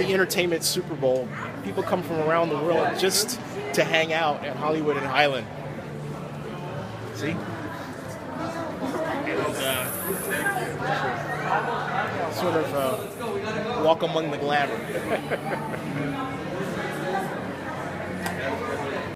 the entertainment Super Bowl. People come from around the world just to hang out at Hollywood and Highland. See? And sort of walk among the glamour.